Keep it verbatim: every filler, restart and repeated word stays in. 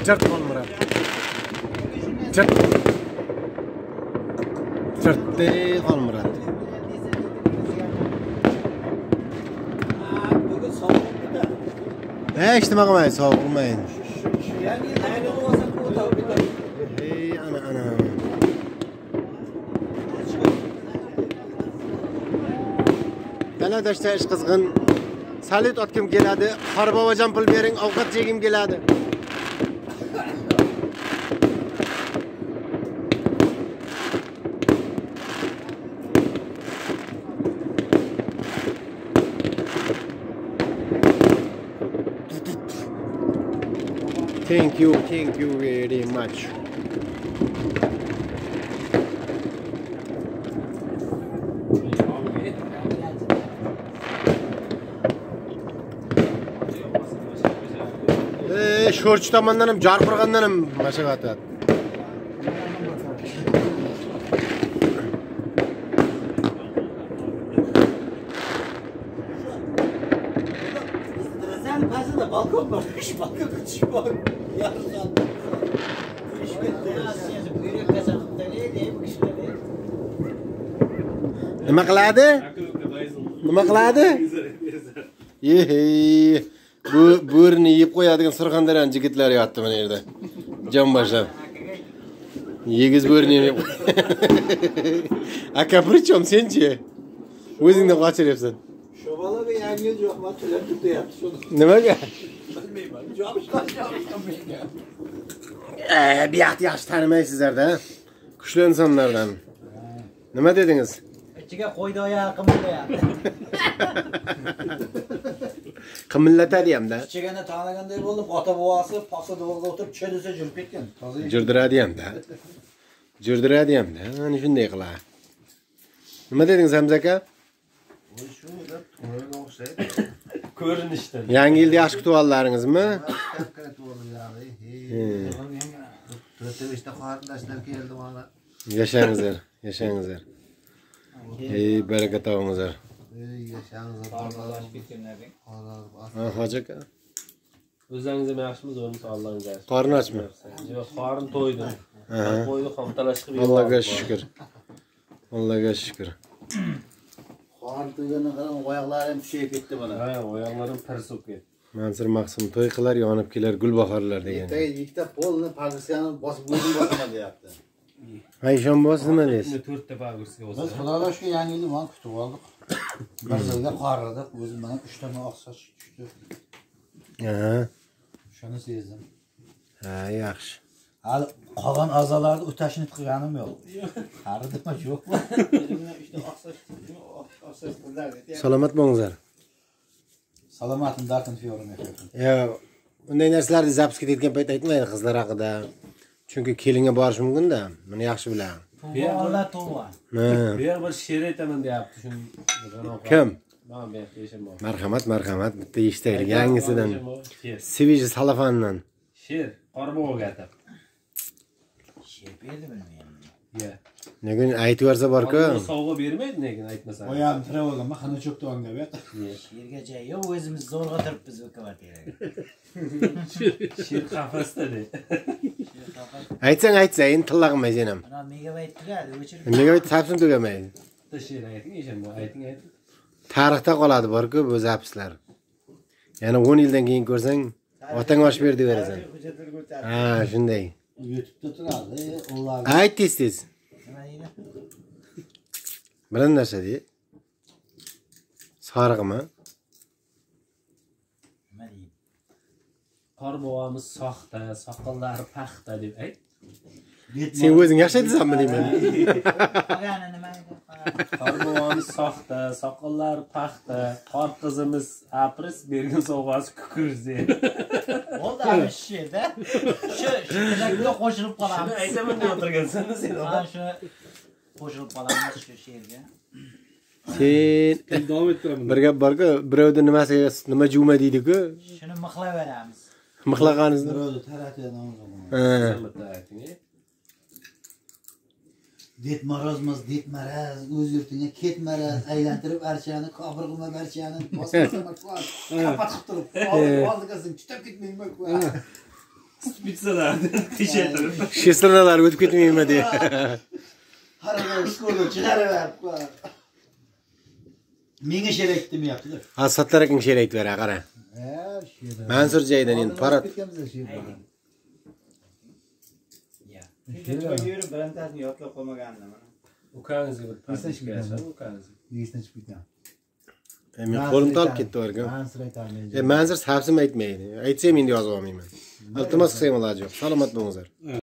Çırt olmurat. Çırt. Çırtdı olmurat. He işte bakmayın, soğuk olmayın. Hey ana ana. Kanadaşta iş kızgın. Salit atkim geladi. Qarbabajan pul bering, ovqat yegim keladi. Thank you, thank you very much. Eee, şorçu tamandanım, jarqırğandanım maşaqat. Sen pasında balkon varmış, balkon küçük var. Yarıdan. Nima qiladi? Nima qiladi? Yehe. Bu bo'rini yeb qo'yadigan Surxondaryoning yigitlari yotdi mana yerda. Jon boshlab. Yegiz bo'rini yeb. Aka prichom senchi? O'zingni qochiryapsan. Şobalarga yangi yil yo'q, men tilab tutyapti shuni. Nimaga? Bilmayman. Jobishlar, jobishlar menga. Ee, bir yaxshi yaxshi tanimaysizlar-da. Kuchli insonlardan. Nima dedingiz? Ichiga qo'ydi oyog'i qimillayapti. Qimillatadi ham-da. Ichigani taniganday bo'ldim, ota bobosi paxsa do'rga o'tirib chelisa jurib ketgan. Jurdiradi ham-da. Jurdiradi ham-da. Ana shunday qiladi. Nima dedingiz Hamza aka? Shu deb to'yga o'xshaydi. Ko'rinishdan. Yangi yilda yaxshi kutib oldingizmi? To'rtta qarindoshlar keldi mana. Yashangizlar, yashangizlar. Ey, baraka topingizlar. Ey, yashangizlar. Qarindosh ketganlarning. Ha, hoji aka. O'zingiz ham yaxshimiz, o'rni sog'lig'ingiz yaxshi. Qorin ochmi? Yo'q, qorin to'ydi. Qo'yni ham talash qilib. Allohga shukr. Allohga shukr. Qorin to'ygandan qarang, oyoqlarim tushib ketdi mana. Ha, oyoqlarim pirsib ketdi. Mansur Maqsum to'y qilar, yonib kelar gulbahorlar degan. Ikkita polni parsiyani bosib o'zim bosaman deyapti. Ha, ishon bos nima deysiz? to'rtta pagursiga bo'lsa. Biz xudoga shukr yangi yilni mana kutib oldik. Birga qarg'idik, o'zim mana uch ta oqsoch tushdi. Ha. Shuni sezdim. Ha, yaxshi. Hali qolgan a'zolarni o'tashini qilganim yo'q. Qaridimmi, yo'qmi? O'zimdan uch ta oqsoch tushdi, oqsoch qizlar dedi. Salomat bo'lingizlar. Salomatim dartin fiyorim ekan. Ya, unday narsalarni zaps ketayotgan payt aytmaydi qizlar haqida. Chunki kelinga borish mumkin-da. Meni yaxshi bilaman. Alloh tug'an. Ha. Bu yer bir she'r aytaman deyapti shuni. Kim? Men bu yerda yashamoq. Marhamat, marhamat. Bitta eshitaylik yangisidan. She'r. Sviji salafandan. She'r Qorbo'ga aytib. She'r berdi bilmayman. Ya. Nega aytib yuborsa bor-ku. Sovg'a bermaydi, nega aytmasa. Oyam tirab olgan, xana cho'kdi onga bu. She'rga joy yo'q, o'zimiz zo'rg'a turibmiz bu kvartiraga. She'r qafasda de. Aytsang aytsa, endi tillaqmaysan ham. Mana megabayt tugadi, o'chirib. Megabayt sapsin tugamaydi. Bitta she'r ayting, eshanba ayting, ayting. Tarixda qoladi bor-ku bu zapislar. Yana o'n yildan keyin ko'rsang, otang osh ber deb berasan. Ha, shunday. YouTube'da turadi, ular. Ayt tez-tez. Nima deydi? Bilan narsa dey. Sariqmi? Nima deydi? Qorbo'miz soxta, soqollari paxta deb ayt. Sen o'zing yaxshi aytasanmi deyman. Qolgani nima edi? Qorbo'miz soxta, soqollari paxta, qor qizimiz apris, bergan sovg'asi kukuriz deb. Bo'ldi ana shu yerda. Shu shunday qo'shilib qolamiz. Aytaman deb o'tirgansan sen. Ana shu qo'shilib qolamiz shu she'rga. Sen davom ettiraman. bir gap bor-ku, birovning nimasiga nima juma deydi-ku. Shuni mixlayveramiz. Mixlaganingizni. Birovni taratadi namaz Ha. Det marozmiz, det maraz, o'z yurtingga ketmaraz, aylantirib archani, kofir qilma barchani, bosma qilma, kapat qilib turib, oldiga sen tutab ketmayman. Spitsalarni teshaytirib. Sheslanalar o'tib ketmaymi deya. Haradan skorda chiqaraverib qo'yar. Menga sherak demayapti-da. Ha, Sattar aking sherak bera, qara. Ha, sherak. Mansur joyidan endi parat. Shuncha yurib birontasini yodlab qolmagandim mana. Ukangizga bir pasaj bersan, ukangizga. Yesdan chiqib ketgan. Men qo'lim tolib ketdi o'rga. Mansur aytaman. E, Mansur sabsim aytmaydi. Aytsam endi yozib olmayman. Iltimos qilsam iloji yo'q. Salomat bo'linglar.